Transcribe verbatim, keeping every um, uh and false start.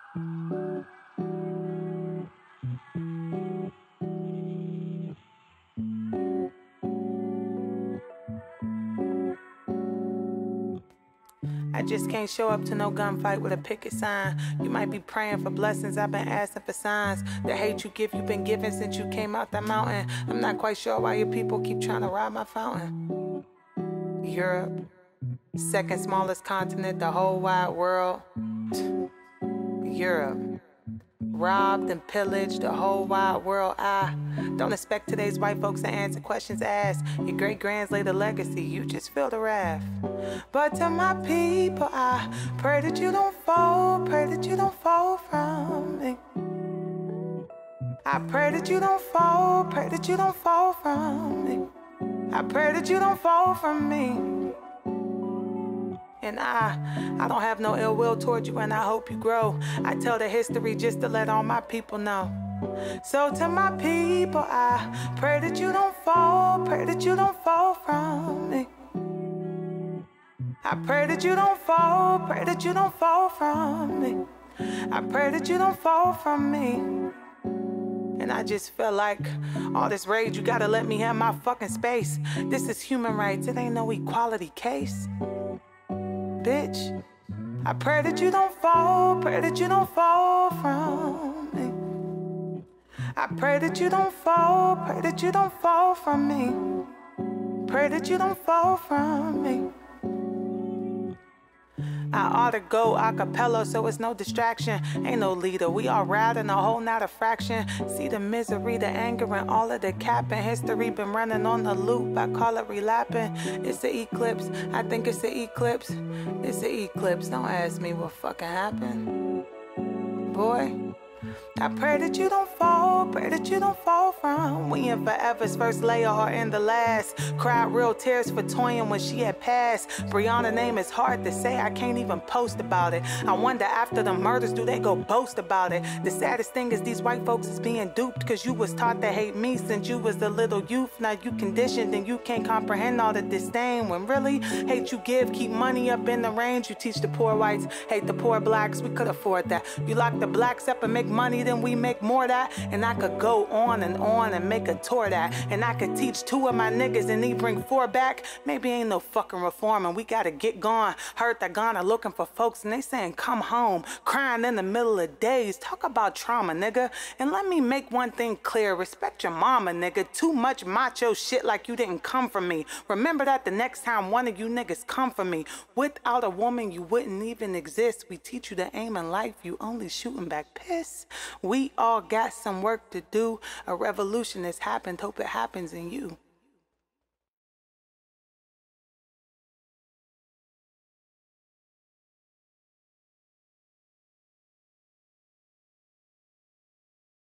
I just can't show up to no gunfight with a picket sign. You might be praying for blessings, I've been asking for signs. The hate you give, you've been giving since you came out that mountain. I'm not quite sure why your people keep trying to rob my fountain. Europe, second smallest continent, the whole wide world. Europe. Robbed and pillaged the whole wide world. I don't expect today's white folks to answer questions asked. Your great-grands laid a legacy, you just feel the wrath. But to my people, I pray that you don't fall, pray that you don't fall from me. I pray that you don't fall, pray that you don't fall from me. I pray that you don't fall from me. And I, I don't have no ill will toward you, and I hope you grow. I tell the history just to let all my people know. So to my people, I pray that you don't fall, pray that you don't fall from me. I pray that you don't fall, pray that you don't fall from me. I pray that you don't fall from me. And I just feel like all this rage, you gotta let me have my fucking space. This is human rights, it ain't no equality case. Bitch, I pray that you don't fall, pray that you don't fall from me. I pray that you don't fall, pray that you don't fall from me. Pray that you don't fall from me. I ought to go a cappella so it's no distraction. Ain't no leader, we all riding a whole not a fraction. See the misery, the anger, and all of the capping. History been running on the loop, I call it relapping. It's the eclipse, I think it's the eclipse. It's the eclipse, don't ask me what fucking happened. Boy, I pray that you don't fall, pray that you don't fall from. We in forever's first layer or in the last. Cried real tears for Toyin when she had passed. Brianna's name is hard to say, I can't even post about it. I wonder after the murders, do they go boast about it? The saddest thing is these white folks is being duped, cause you was taught to hate me since you was the little youth. Now you conditioned and you can't comprehend all the disdain. When really, hate you give, keep money up in the range. You teach the poor whites, hate the poor blacks, we could afford that. You lock the blacks up and make money, then we make more of that. And I could go on and on and make a tour of that. And I could teach two of my niggas and he bring four back. Maybe ain't no fucking reform and we gotta get gone. Heard that Ghana looking for folks and they saying come home. Crying in the middle of days. Talk about trauma, nigga. And let me make one thing clear. Respect your mama, nigga. Too much macho shit like you didn't come from me. Remember that the next time one of you niggas come for me. Without a woman you wouldn't even exist. We teach you to aim in life, you only shooting back piss. We all got some work to do. A revolution has happened, hope it happens in you.